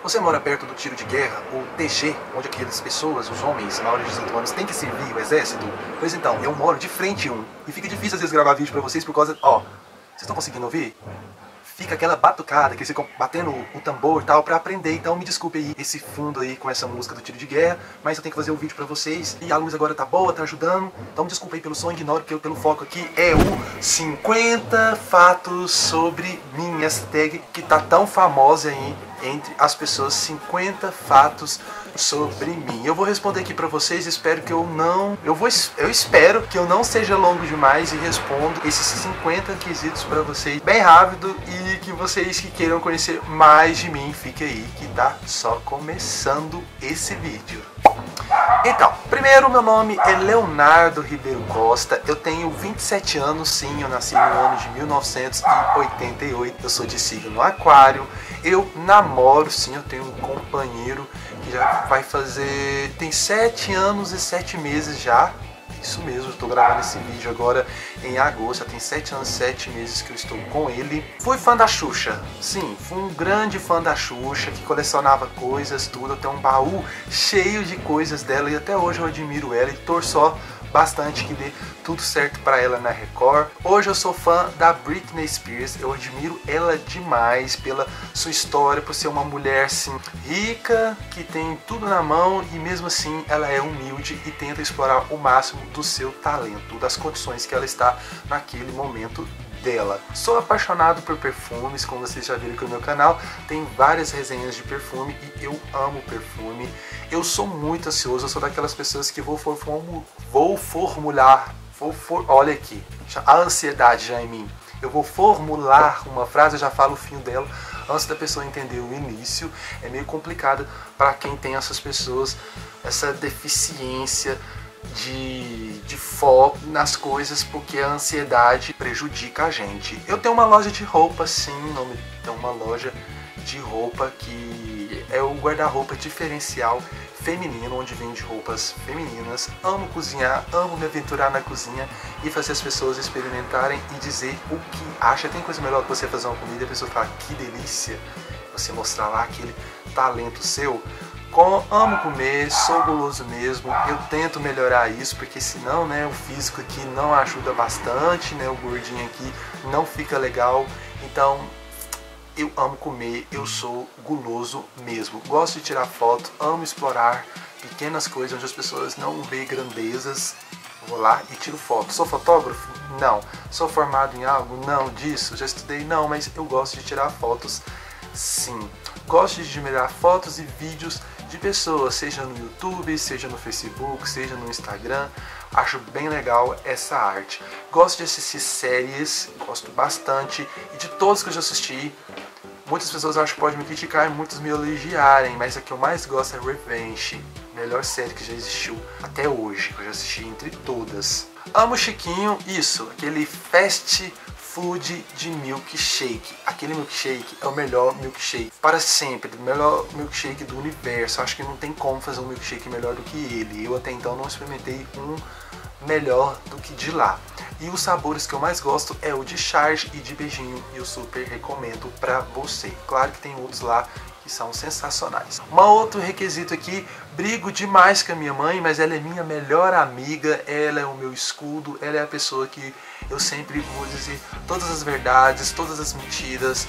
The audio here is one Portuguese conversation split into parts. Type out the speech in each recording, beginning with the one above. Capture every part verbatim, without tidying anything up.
Você mora perto do tiro de guerra, o T G, onde aquelas pessoas, os homens maiores de dezoito anos, têm que servir o exército? Pois então, eu moro de frente um. E fica difícil às vezes gravar vídeo pra vocês por causa... Ó, vocês estão conseguindo ouvir? Fica aquela batucada, que eles ficam batendo o tambor e tal pra aprender. Então me desculpe aí esse fundo aí com essa música do tiro de guerra, mas eu tenho que fazer o vídeo pra vocês. E a luz agora tá boa, tá ajudando. Então me desculpe aí pelo som, ignoro porque pelo foco aqui é o cinquenta fatos sobre mim. Essa tag que tá tão famosa aí entre as pessoas, cinquenta fatos sobre mim. Eu vou responder aqui pra vocês, espero que eu não... Eu, vou, eu espero que eu não seja longo demais e respondo esses cinquenta quesitos pra vocês bem rápido e que vocês que queiram conhecer mais de mim, fiquem aí que tá só começando esse vídeo. Então, primeiro, meu nome é Leonardo Ribeiro Costa, eu tenho vinte e sete anos, sim, eu nasci no ano de mil novecentos e oitenta e oito, eu sou de signo aquário, eu namoro, sim, eu tenho um companheiro que já vai fazer, tem sete anos e sete meses já, isso mesmo, eu estou gravando esse vídeo agora em agosto, já tem sete anos e sete meses que eu estou com ele. Fui fã da Xuxa, sim, fui um grande fã da Xuxa, que colecionava coisas, tudo, eu tenho um baú cheio de coisas dela e até hoje eu admiro ela e torço bastante que dê tudo certo pra ela na Record. Hoje eu sou fã da Britney Spears, eu admiro ela demais pela sua história, por ser uma mulher assim, rica, que tem tudo na mão e mesmo assim ela é humilde e tenta explorar o máximo do seu talento, das condições que ela está naquele momento dela. Sou apaixonado por perfumes, como vocês já viram aqui no meu canal, tem várias resenhas de perfume e eu amo perfume. Eu sou muito ansioso, eu sou daquelas pessoas que vou, for, vou formular, vou for, olha aqui, a ansiedade já em mim. Eu vou formular uma frase, eu já falo o fim dela, antes da pessoa entender o início. É meio complicado para quem tem essas pessoas, essa deficiência de, de foco nas coisas, porque a ansiedade prejudica a gente. Eu tenho uma loja de roupa, sim, nome, tem uma loja de roupa que é o guarda-roupa diferencial feminino, onde vende roupas femininas. Amo cozinhar, amo me aventurar na cozinha e fazer as pessoas experimentarem e dizer o que acha. Tem coisa melhor que você fazer uma comida e a pessoa fala que delícia, você mostrar lá aquele talento seu. Com, amo comer, sou guloso mesmo, eu tento melhorar isso, porque senão, né, o físico aqui não ajuda bastante, né, o gordinho aqui não fica legal. Então eu amo comer, eu sou guloso mesmo, gosto de tirar foto, amo explorar pequenas coisas onde as pessoas não veem grandezas. Vou lá e tiro foto. Sou fotógrafo? Não. Sou formado em algo? Não. Disso? Já estudei? Não, mas eu gosto de tirar fotos, sim. Gosto de admirar fotos e vídeos de pessoas, seja no YouTube, seja no Facebook, seja no Instagram. Acho bem legal essa arte. Gosto de assistir séries, gosto bastante, e de todos que eu já assisti, muitas pessoas acho que podem me criticar e muitos me elogiarem, mas a que eu mais gosto é Revenge, melhor série que já existiu até hoje, que eu já assisti entre todas. Amo Chiquinho, isso, aquele fast food de milkshake. Aquele milkshake é o melhor milkshake para sempre, o melhor milkshake do universo. Acho que não tem como fazer um milkshake melhor do que ele. Eu até então não experimentei um melhor do que de lá. E os sabores que eu mais gosto é o de charge e de beijinho, e eu super recomendo pra você. Claro que tem outros lá que são sensacionais. Um outro requisito aqui, brigo demais com a minha mãe, mas ela é minha melhor amiga, ela é o meu escudo, ela é a pessoa que eu sempre vou dizer todas as verdades, todas as mentiras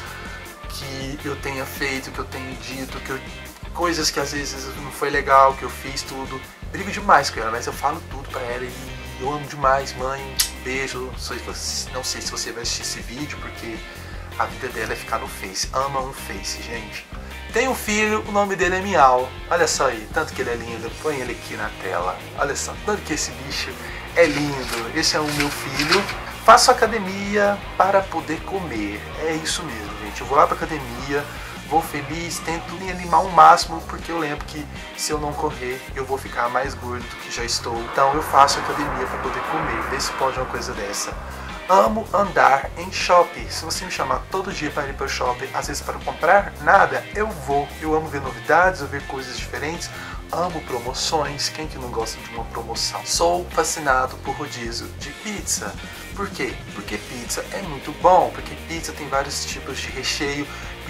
que eu tenha feito, que eu tenha dito, que eu, coisas que às vezes não foi legal, que eu fiz tudo. Brigo demais com ela, mas eu falo tudo pra ela e eu amo demais, mãe, beijo. Não sei se você vai assistir esse vídeo, porque a vida dela é ficar no Face. Ama um Face, gente. Tem um filho, o nome dele é Miau. Olha só aí, tanto que ele é lindo. Põe ele aqui na tela. Olha só, tanto que esse bicho é lindo. Esse é o meu filho. Faço academia para poder comer. É isso mesmo, gente. Eu vou lá pra academia, vou feliz, tento me animar ao máximo, porque eu lembro que se eu não correr, eu vou ficar mais gordo do que já estou. Então eu faço academia para poder comer. Vê se pode uma coisa dessa. Amo andar em shopping. Se você me chamar todo dia para ir para o shopping, às vezes para comprar nada, eu vou. Eu amo ver novidades, eu ver coisas diferentes. Amo promoções. Quem que não gosta de uma promoção? Sou fascinado por rodízio de pizza. Por quê? Porque pizza é muito bom. Porque pizza tem vários tipos de recheio.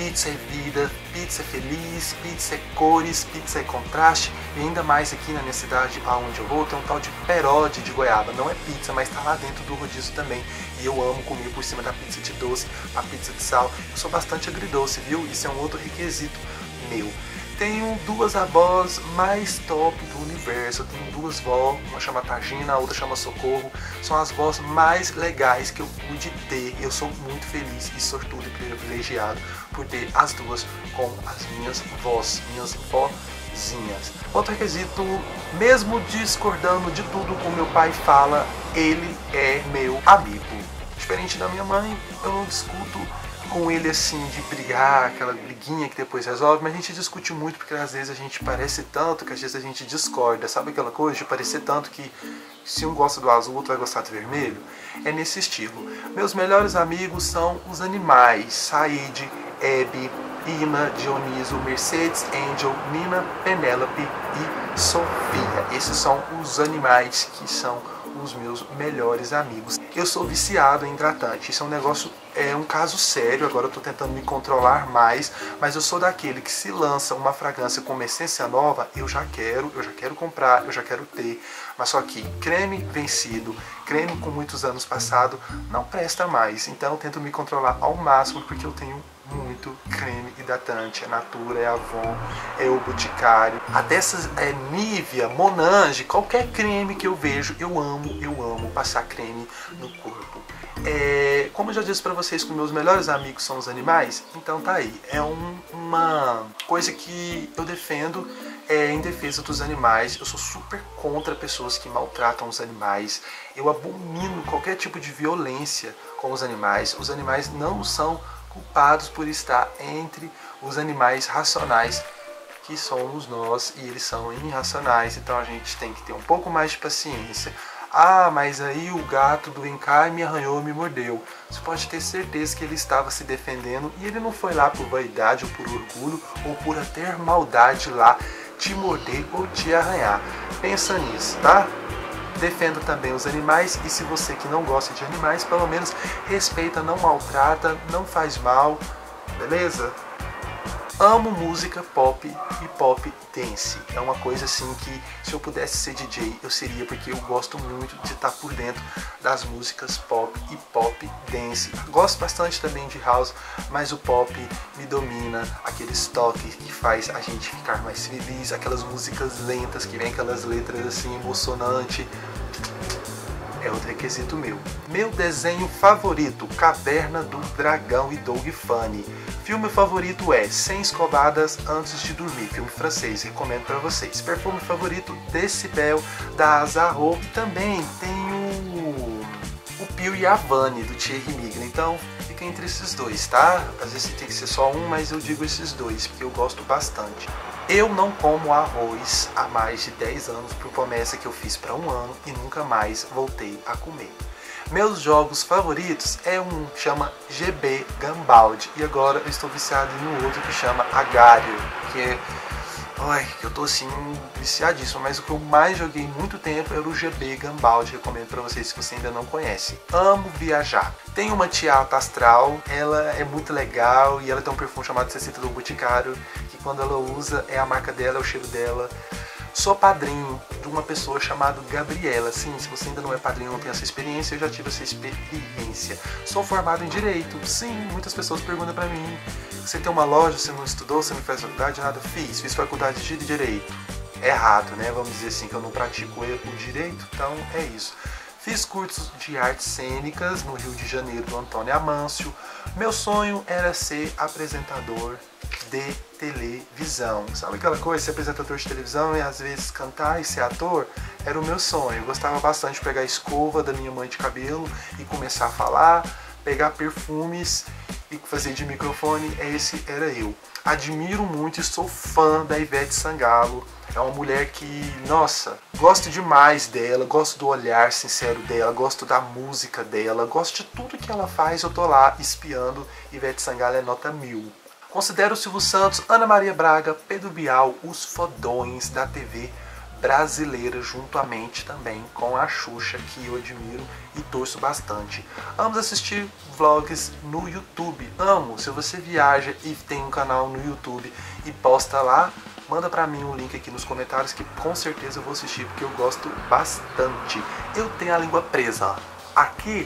Pizza é vida, pizza é feliz, pizza é cores, pizza é contraste. E ainda mais aqui na minha cidade, aonde eu vou, tem um tal de perode de goiaba. Não é pizza, mas tá lá dentro do rodízio também. E eu amo comer por cima da pizza de doce, a pizza de sal. Eu sou bastante agridoce, viu? Isso é um outro requisito meu. Tenho duas avós mais top do universo. Eu tenho duas vós, uma chama Tagina, a outra chama Socorro. São as vós mais legais que eu pude ter. Eu sou muito feliz e sortudo e privilegiado por ter as duas com as minhas vós, minhas vozinhas. Outro requisito, mesmo discordando de tudo que o meu pai fala, ele é meu amigo. Diferente da minha mãe, eu não discuto com ele assim, de brigar, aquela briguinha que depois resolve, mas a gente discute muito porque às vezes a gente parece tanto que às vezes a gente discorda, sabe aquela coisa de parecer tanto que se um gosta do azul, o outro vai gostar do vermelho? É nesse estilo. Meus melhores amigos são os animais, Said, Hebe, Ima, Dioniso, Mercedes, Angel, Nina, Penélope e Sofia. Esses são os animais que são os meus melhores amigos. Eu sou viciado em hidratante, isso é um negócio, é um caso sério, agora eu tô tentando me controlar mais, mas eu sou daquele que se lança uma fragrância com uma essência nova, eu já quero, eu já quero comprar, eu já quero ter, mas só que creme vencido, creme com muitos anos passado, não presta mais, então eu tento me controlar ao máximo, porque eu tenho muito creme hidratante, é Natura, é Avon, é o Boticário, até essas é Nivea, Monange, qualquer creme que eu vejo, eu amo, eu amo passar creme no corpo. É, como eu já disse pra vocês que meus melhores amigos são os animais, então tá aí, é um, uma coisa que eu defendo é, em defesa dos animais. Eu sou super contra pessoas que maltratam os animais, eu abomino qualquer tipo de violência com os animais. Os animais não são culpados por estar entre os animais racionais que somos nós, e eles são irracionais, então a gente tem que ter um pouco mais de paciência. Ah, mas aí o gato do Encai me arranhou e me mordeu. Você pode ter certeza que ele estava se defendendo e ele não foi lá por vaidade ou por orgulho ou por ter maldade lá te morder ou te arranhar. Pensa nisso, tá? Defenda também os animais, e se você que não gosta de animais, pelo menos respeita, não maltrata, não faz mal, beleza? Amo música pop e pop dance. É uma coisa assim que se eu pudesse ser D J eu seria, porque eu gosto muito de estar por dentro das músicas pop e pop dance. Gosto bastante também de house, mas o pop me domina, aqueles toques que faz a gente ficar mais feliz, aquelas músicas lentas que vem aquelas letras assim emocionantes. É outro requisito meu. Meu desenho favorito, Caverna do Dragão e Doug Funny. Filme favorito é Cem Escovadas Antes de Dormir, filme francês, recomendo pra vocês. Perfume favorito, Decibel, da Azarro. E também tem o, o Pio e a Havane, do Thierry Mugler. Então fica entre esses dois, tá? Às vezes tem que ser só um, mas eu digo esses dois, porque eu gosto bastante. Eu não como arroz há mais de dez anos por promessa que eu fiz para um ano e nunca mais voltei a comer. Meus jogos favoritos é um que chama G B Gambaldi, e agora eu estou viciado em um outro que chama Agario, que é... Ai, eu tô assim viciadíssimo, mas o que eu mais joguei muito tempo era o G B Gambaldi, recomendo pra vocês se você ainda não conhece. Amo viajar. Tem uma Tiata Astral, ela é muito legal e ela tem um perfume chamado Cecita do Boticário, que quando ela usa é a marca dela, é o cheiro dela. Sou padrinho de uma pessoa chamada Gabriela. Sim, se você ainda não é padrinho, não tem essa experiência, eu já tive essa experiência. Sou formado em Direito. Sim, muitas pessoas perguntam pra mim: você tem uma loja, você não estudou, você não fez faculdade? Nada, fiz. Fiz faculdade de Direito. Errado, né? Vamos dizer assim, que eu não pratico o Direito, então é isso. Fiz cursos de artes cênicas no Rio de Janeiro, do Antônio Amâncio. Meu sonho era ser apresentador de televisão. Sabe aquela coisa, ser apresentador de televisão e às vezes cantar e ser ator? Era o meu sonho. Eu gostava bastante de pegar a escova da minha mãe de cabelo e começar a falar, pegar perfumes e fazer de microfone. Esse era eu. Admiro muito e sou fã da Ivete Sangalo. É uma mulher que, nossa, gosto demais dela, gosto do olhar sincero dela, gosto da música dela, gosto de tudo que ela faz. Eu tô lá espiando. Ivete Sangalo é nota mil. Considero o Silvio Santos, Ana Maria Braga, Pedro Bial, os fodões da T V brasileira juntamente também com a Xuxa, que eu admiro e torço bastante. Amo assistir vlogs no YouTube, amo. Se você viaja e tem um canal no YouTube e posta lá, manda pra mim um link aqui nos comentários que com certeza eu vou assistir, porque eu gosto bastante. Eu tenho a língua presa. Aqui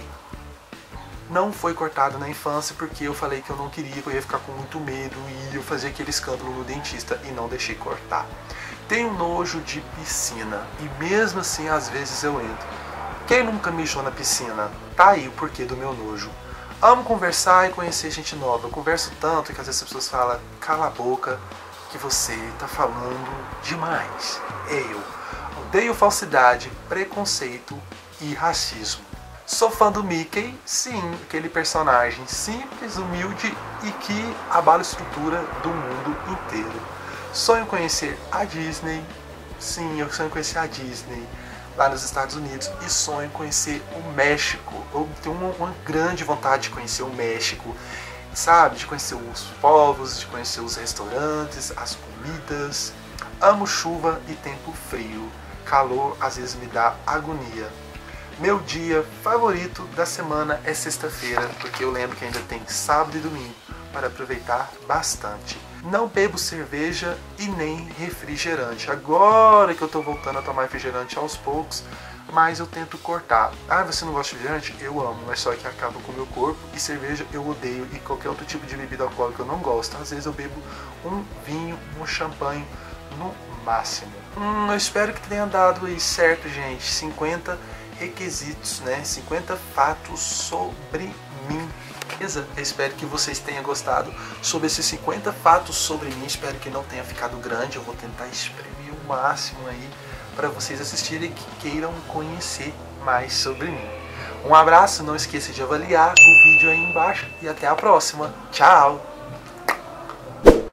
não foi cortado na infância porque eu falei que eu não queria, que eu ia ficar com muito medo e eu fazia aquele escândalo no dentista e não deixei cortar. Tenho nojo de piscina e mesmo assim às vezes eu entro. Quem nunca mijou na piscina? Tá aí o porquê do meu nojo. Amo conversar e conhecer gente nova. Eu converso tanto que às vezes as pessoas falam, cala a boca que você tá falando demais. Eu odeio falsidade, preconceito e racismo. Sou fã do Mickey, sim, aquele personagem simples, humilde e que abala a estrutura do mundo inteiro. Sonho conhecer a Disney, sim, eu sonho conhecer a Disney lá nos Estados Unidos e sonho conhecer o México. Eu tenho uma, uma grande vontade de conhecer o México, sabe? De conhecer os povos, de conhecer os restaurantes, as comidas. Amo chuva e tempo frio. Calor às vezes me dá agonia. Meu dia favorito da semana é sexta-feira, porque eu lembro que ainda tem sábado e domingo para aproveitar bastante. Não bebo cerveja e nem refrigerante. Agora que eu tô voltando a tomar refrigerante aos poucos, mas eu tento cortar. Ah, você não gosta de refrigerante? Eu amo, mas só que acaba com o meu corpo. E cerveja eu odeio e qualquer outro tipo de bebida alcoólica eu não gosto. Às vezes eu bebo um vinho, um champanhe no máximo. Hum, eu espero que tenha dado aí certo, gente. cinquenta requisitos, né? cinquenta fatos sobre mim. Beleza? Eu espero que vocês tenham gostado sobre esses cinquenta fatos sobre mim. Espero que não tenha ficado grande. Eu vou tentar exprimir o máximo aí para vocês assistirem que queiram conhecer mais sobre mim. Um abraço, não esqueça de avaliar o vídeo aí embaixo e até a próxima. Tchau!